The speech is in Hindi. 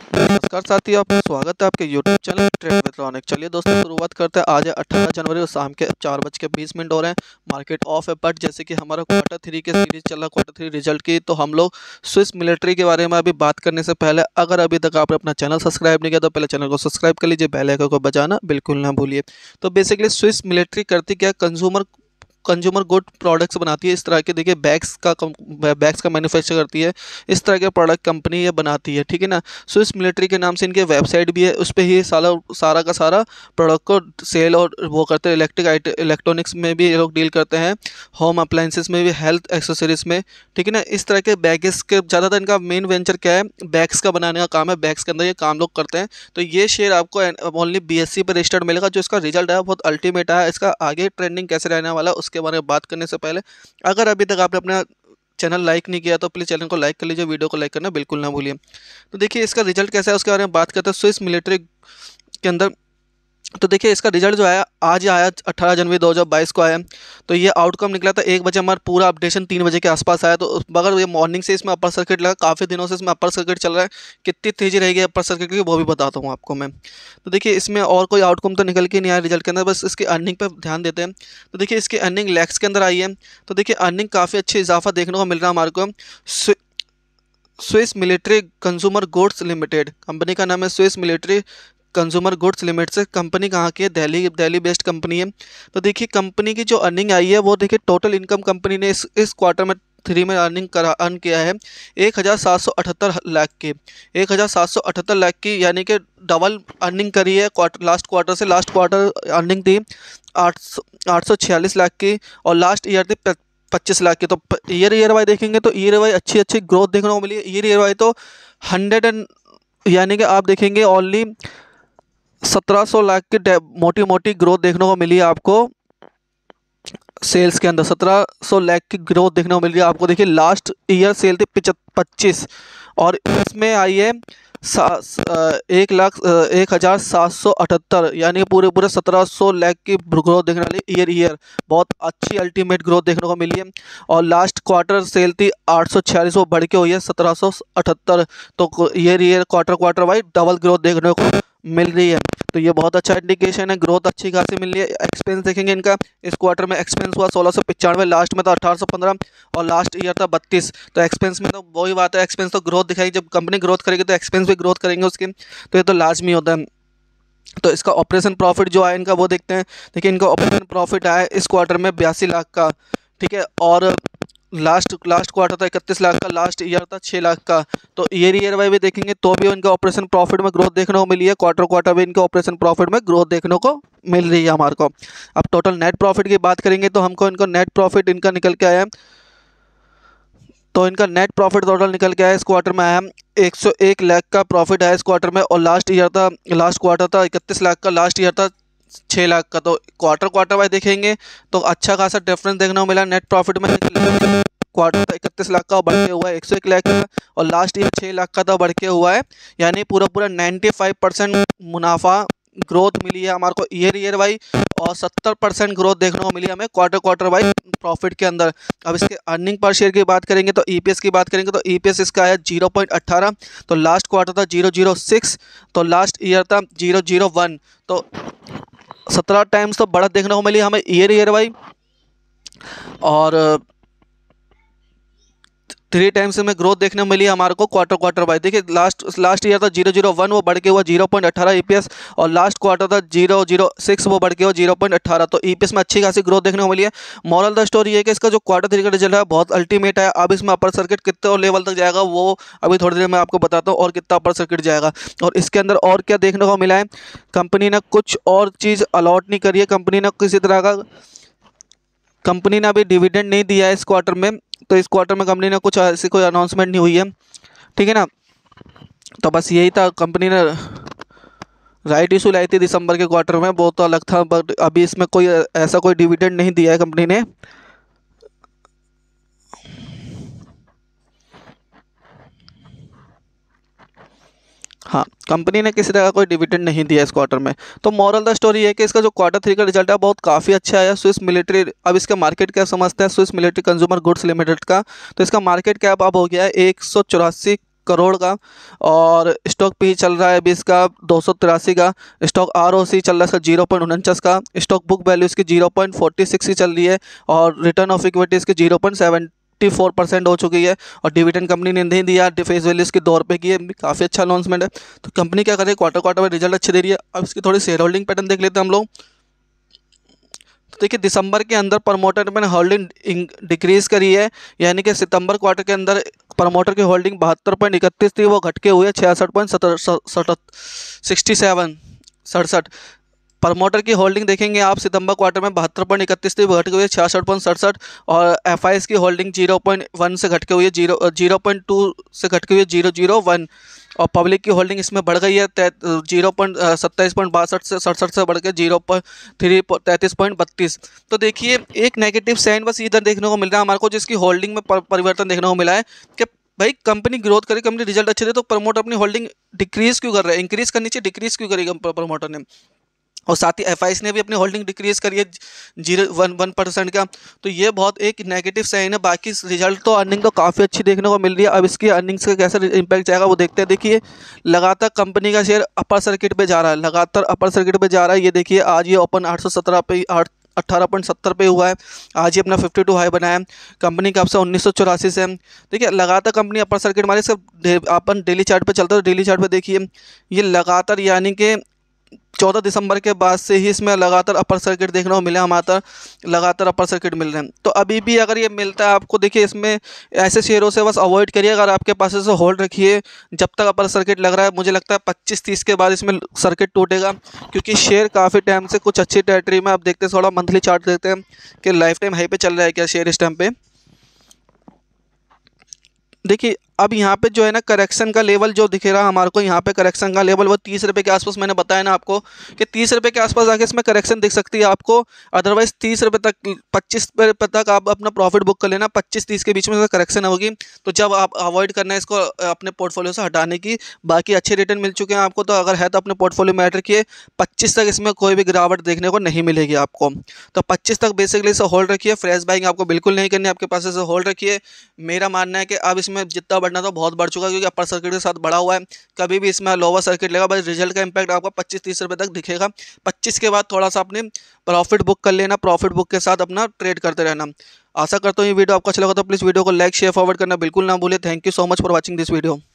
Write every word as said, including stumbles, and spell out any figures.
नमस्कार साथियों, आपका स्वागत है आपके YouTube channel trade with Raunak. चलिए दोस्तों, शुरुआत करते हैं। आज है अठारह जनवरी और शाम के चार बज के बीस मिनट हो रहे हैं। मार्केट ऑफ है, बट जैसे कि हमारा क्वार्टर थ्री के सीरीज चल रहा, क्वार्टर थ्री रिजल्ट की, तो हम लोग स्विस मिलिट्री के बारे में अभी बात करने से पहले, अगर अभी तक आपने अपना चैनल सब्सक्राइब नहीं किया तो पहले चैनल को सब्सक्राइब कर लीजिए, बेल आइकन को बजाना बिल्कुल ना भूलिए। तो बेसिकली स्विस मिलिट्री करती क्या, कंज्यूमर कंज्यूमर गुड प्रोडक्ट्स बनाती है। इस तरह के देखिए बैग्स का बैग्स का मैन्युफैक्चर करती है। इस तरह के प्रोडक्ट कंपनी ये बनाती है, ठीक है ना। स्विस मिलिट्री के नाम से इनके वेबसाइट भी है, उस पर ही सारा सारा का सारा प्रोडक्ट को सेल और वो करते हैं। इलेक्ट्रिक इलेक्ट्रॉनिक्स में भी ये लोग डील करते हैं, होम अप्लाइंसेस में भी, हेल्थ एक्सेसरीज में, ठीक है ना। इस तरह के बैगेस के ज़्यादातर इनका मेन वेंचर क्या है, बैग्स का बनाने का काम है। बैग्स के अंदर ये काम लोग करते हैं। तो ये शेयर आपको ओनली बी एस सी पर रजिस्टर्ड मिलेगा। जो इसका रिजल्ट है बहुत अल्टीमेट है। इसका आगे ट्रेंडिंग कैसे रहने वाला है उसके बारे में बात करने से पहले, अगर अभी तक आपने अपना चैनल लाइक नहीं किया तो प्लीज़ चैनल को लाइक कर लीजिए, वीडियो को लाइक करना बिल्कुल ना भूलिए। तो देखिए इसका रिजल्ट कैसा है उसके बारे में बात करते हैं। स्विस मिलिट्री के अंदर तो देखिए इसका रिजल्ट जो आया आज आया अठारह जनवरी दो हज़ार बाईस को आया। तो ये आउटकम निकला था एक बजे, हमारा पूरा अपडेशन तीन बजे के आसपास आया। तो मगर ये मॉर्निंग से इसमें अपर सर्किट लगा, काफ़ी दिनों से इसमें अपर सर्किट चल रहा है। कितनी तेज़ी रहेगी अपर सर्किट की वो भी बताता हूँ आपको मैं। तो देखिए इसमें और कोई आउटकम तो निकल के नहीं आया रिजल्ट के अंदर, बस इसकी अर्निंग पर ध्यान देते हैं। तो देखिए इसकी अर्निंग लैक्स के अंदर आई है। तो देखिए अर्निंग काफ़ी अच्छी इजाफा देखने को मिल रहा है हमारे को। Swiss military consumer goods limited company का नाम है। Swiss military consumer goods limited से कंपनी कहाँ की है, दिल्ली दिल्ली बेस्ड कंपनी है। तो देखिए कंपनी की जो अर्निंग आई है वो देखिए टोटल इनकम कंपनी ने इस इस क्वार्टर में थ्री में अर्निंग करा अर्न किया है एक हज़ार सात सौ अठहत्तर लाख की एक हज़ार सात सौ अठहत्तर लाख की, यानी कि डबल अर्निंग करी है क्वार्टर लास्ट क्वार्टर से। लास्ट क्वार्टर अर्निंग थी आठ सौ आठ सौ छियालीस लाख की और लास्ट ईयर थी पच्चीस लाख की। तो ईयर ईयर वाई देखेंगे तो ईयर वाई अच्छी अच्छी ग्रोथ देखने को मिली है। ईयर ईयर वाई तो हंड्रेड एंड यानी कि आप देखेंगे ओनली सत्रह सौ लाख की मोटी मोटी ग्रोथ देखने को मिली है आपको। सेल्स के अंदर सत्रह सौ लाख की ग्रोथ देखने को मिल रही है आपको। देखिए लास्ट ईयर सेल थी पच्चीस और इसमें आई है एक लाख एक हज़ार सात सौ अठहत्तर, यानी पूरे पूरे सत्रह सौ लाख की ग्रोथ देखने वाली ईयर ईयर बहुत अच्छी अल्टीमेट ग्रोथ देखने को मिली है। और लास्ट क्वार्टर सेल थी आठ सौ छियालीस, वो बढ़ के हुई है सत्रह सौ अठहत्तर। तो year year quarter quarter wise double growth देखने को मिल रही है। तो ये बहुत अच्छा इंडिकेशन है, ग्रोथ अच्छी खासी मिल रही है। एक्सपेंस देखेंगे इनका, इस क्वार्टर में एक्सपेंस हुआ सोलह सौ पचानवे, लास्ट में था अठारह सौ पंद्रह और लास्ट ईयर था बत्तीस। तो एक्सपेंस में तो वही बात है, एक्सपेंस तो ग्रोथ दिखाई, जब कंपनी ग्रोथ करेगी तो एक्सपेंस भी ग्रोथ करेंगे उसके, तो ये तो लाजमी होता है। तो इसका ऑपरेशन प्रॉफिट जो आया इनका वो देखते हैं। देखिए इनका ऑपरेशन प्रॉफिट आया इस क्वार्टर में बयासी लाख का, ठीक है। और लास्ट लास्ट क्वार्टर था इकतीस लाख का, लास्ट ईयर था छः लाख का। तो ईयर ईयर वाई भी देखेंगे तो भी इनका ऑपरेशन प्रॉफिट में ग्रोथ देखने को मिली है। क्वार्टर क्वार्टर भी इनके ऑपरेशन प्रॉफिट में ग्रोथ देखने को मिल रही है हमारे को। अब टोटल नेट प्रॉफिट की बात करेंगे तो हमको इनको नेट प्रॉफिट इनका निकल के आया। तो इनका नेट प्रॉफिट टोटल निकल के आया इस क्वार्टर में आया एक सौ एक लाख का प्रॉफिट आया इस क्वार्टर में। और लास्ट ईयर था लास्ट क्वार्टर था इकतीस लाख का, लास्ट ईयर था छः लाख का। तो क्वार्टर क्वार्टर वाइज देखेंगे तो अच्छा खासा डिफरेंस देखने को मिला नेट प्रॉफिट में। क्वार्टर था इकतीस लाख का, बढ़ के हुआ है एक सौ एक लाख का, और लास्ट ईयर छः लाख का था, बढ़ के हुआ है यानी पूरा पूरा पचानवे परसेंट मुनाफा ग्रोथ मिली है हमारे को ईयर ईयर वाई। और सत्तर परसेंट ग्रोथ देखने को मिली हमें क्वार्टर क्वार्टर वाइज प्रॉफिट के अंदर। अब इसके अर्निंग पर शेयर की बात करेंगे तो ईपीएस की बात करेंगे तो ईपीएस इसका है जीरो पॉइंट अट्ठारह। तो लास्ट क्वार्टर था जीरो जीरो सिक्स, तो लास्ट ईयर था जीरो जीरो वन। तो सत्रह टाइम्स तो बढ़त देखने को मिली हमें ईयर ईयर वाई, और थ्री टाइम्स में ग्रोथ देखने को मिली हमारे को क्वार्टर क्वार्टर वाइज। देखिए लास्ट लास्ट ईयर था जीरो जीरो वन, वो बढ़ के हुआ जीरो पॉइंट अट्ठारह ईपीएस, और लास्ट क्वार्टर था जीरो जीरो सिक्स, वो बढ़ के हुआ जीरो पॉइंट अट्ठारह। तो ईपीएस में अच्छी खासी ग्रोथ देखने को मिली है। मॉरल द स्टोरी है कि इसका जो क्वार्टर थ्री का रिजल्ट है बहुत अल्टीमेट है। अब इसमें अपर सर्किट कितने और लेवल तक जाएगा वो अभी थोड़ी देर में आपको बताता हूँ, और कितना अपर सर्किट जाएगा। और इसके अंदर और क्या देखने को मिला है, कंपनी ने कुछ और चीज़ अलॉट नहीं करी है। कंपनी ने किसी तरह का कंपनी ने अभी डिविडेंड नहीं दिया है इस क्वार्टर में। तो इस क्वार्टर में कंपनी ने कुछ ऐसी कोई अनाउंसमेंट नहीं हुई है, ठीक है ना। तो बस यही था, कंपनी ने राइट इशू लाई थी दिसंबर के क्वार्टर में, वो तो अलग था, बट अभी इसमें कोई ऐसा कोई डिविडेंड नहीं दिया है कंपनी ने। हाँ, कंपनी ने किसी तरह का कोई डिविडेंड नहीं दिया इस क्वार्टर में। तो मॉरल द स्टोरी है कि इसका जो क्वार्टर थ्री का रिजल्ट है बहुत काफ़ी अच्छा आया। स्विस मिलिट्री, अब इसका मार्केट कैप समझते हैं Swiss military consumer goods limited का। तो इसका मार्केट कैप अब हो गया है एक सौ चौरासी करोड़ का, और स्टॉक पी चल रहा है अभी इसका दो सौ तिरासी का। स्टॉक आर ओ सी चल रहा है इसका जीरो पॉइंट उनचास का। स्टॉक बुक वैल्यू इसकी जीरो पॉइंट फोर्टी सिक्स की चल रही है, और रिटर्न ऑफ इक्विटी इसकी zero point seventy four percent हो चुकी है। और डिविडेंड कंपनी ने नहीं दिया, फेस वैल्यू इसकी दो रुपये की है, काफ़ी अच्छा अनाउंसमेंट है। तो कंपनी क्या कर रही है, क्वार्टर क्वार्टर में रिजल्ट अच्छे दे रही है। अब इसकी थोड़ी शेयर होल्डिंग पैटर्न देख लेते हैं हम लोग। देखिए दिसंबर के अंदर प्रमोटर ने होल्डिंग डिक्रीज करी है, यानी कि सितंबर क्वार्टर के अंदर प्रमोटर की होल्डिंग बहत्तर पॉइंट इकतीस थी, वो घट के हुई है छियासठ पॉइंट सिक्सटी सेवन सड़सठ। प्रमोटर की होल्डिंग देखेंगे आप, सितंबर क्वार्टर में बहत्तर पॉइंट इकतीस थी, वो घट के हुई है छियासठ पॉइंट सड़सठ। और एफ आई एस की होल्डिंग जीरो पॉइंट वन से घट के हुई है जीरो जीरो पॉइंट टू से घट के हुई है जीरो जीरो वन। और पब्लिक की होल्डिंग इसमें बढ़ गई है जीरो पॉइंट सत्ताईस पॉइंट बासठ से सड़सठ से बढ़ के जीरो पॉइंट थ्री तैंतीस पॉइंट बत्तीस। तो देखिए एक नेगेटिव साइन बस इधर देखने को मिल रहा है हमारे को, जिसकी होल्डिंग में परिवर्तन देखने को मिला है कि भाई कंपनी ग्रोथ करे, कंपनी रिजल्ट अच्छे दे, तो प्रमोटर अपनी होल्डिंग डिक्रीज क्यों कर रहा है, इंक्रीज करनी चाहिए, डिक्रीज क्यों करेगा प्रमोटर ने। और साथ ही एफ आई एस ने भी अपनी होल्डिंग डिक्रीज करी है जीरो वन वन परसेंट का। तो ये बहुत एक नेगेटिव साइन है। बाकी रिजल्ट तो अर्निंग तो काफ़ी अच्छी देखने को मिल रही है। अब इसकी अर्निंग्स का कैसा इंपैक्ट जाएगा वो देखते हैं। देखिए लगातार कंपनी का शेयर अपर सर्किट पे जा रहा है, लगातार अपर सर्किट पे जा रहा है। ये देखिए आज ये ओपन आठ सौ सत्रह पे आठ अट्ठारह पॉइंट सत्तर पे हुआ है, आज ही अपना फिफ्टी टू हाई बनाया है। कंपनी का आपसे उन्नीस सौ चौरासी से देखिए लगातार कंपनी अपर सर्किट मारे। सब अपन डेली चार्ट पे चलते हो, डेली चार्ट पे देखिए ये लगातार यानी कि चौदह दिसंबर के बाद से ही इसमें लगातार अपर सर्किट देखने को मिला, हमारा लगातार अपर सर्किट मिल रहे हैं। तो अभी भी अगर ये मिलता है आपको, देखिए इसमें ऐसे शेयरों से बस अवॉइड करिए। अगर आपके पास ऐसे होल्ड रखिए जब तक अपर सर्किट लग रहा है। मुझे लगता है पच्चीस तीस के बाद इसमें सर्किट टूटेगा, क्योंकि शेयर काफ़ी टाइम से कुछ अच्छी टेरिटरी में। आप देखते हैं थोड़ा मंथली चार्ट देखते हैं कि लाइफ टाइम हाई पे चल रहा है क्या शेयर इस टाइम पे। देखिए अब यहाँ पे जो है ना करेक्शन का लेवल जो दिख रहा है हमारे को, यहाँ पे करेक्शन का लेवल वो तीस रुपये के आसपास, मैंने बताया ना आपको कि तीस रुपये के आसपास आके इसमें करेक्शन दिख सकती है आपको। अदरवाइज तीस रुपये तक पच्चीस रुपये तक आप अपना प्रॉफिट बुक कर लेना, पच्चीस तीस के बीच में करेक्शन होगी। तो जब आप अवॉइड करना है इसको अपने पोर्टफोलियो से हटाने की। बाकी अच्छे रिटर्न मिल चुके हैं आपको, तो अगर है तो अपने पोर्टफोलियो में ऐड रखिए। पच्चीस तक इसमें कोई भी गिरावट देखने को नहीं मिलेगी आपको, तो पच्चीस तक बेसिकली इसे होल्ड रखिए। फ्रेश बाइंग आपको बिल्कुल नहीं करनी, आपके पास इसे होल्ड रखिए। मेरा मानना है कि अब इसमें जितना बढ़ना था बहुत बढ़ चुका, क्योंकि अपर सर्किट के साथ बढ़ा हुआ है। कभी भी इसमें लोअर सर्किट लेगा, बस रिजल्ट का इंपैक्ट आपको पच्चीस तीस रुपए तक दिखेगा। पच्चीस के बाद थोड़ा सा अपने प्रॉफिट बुक कर लेना, प्रॉफिट बुक के साथ अपना ट्रेड करते रहना। आशा करता हूँ ये वीडियो आपको अच्छा लगा, तो प्लीज़ वीडियो को लाइक शेयर फॉरवर्ड करना बिल्कुल ना भूले। Thank you so much for watching this video.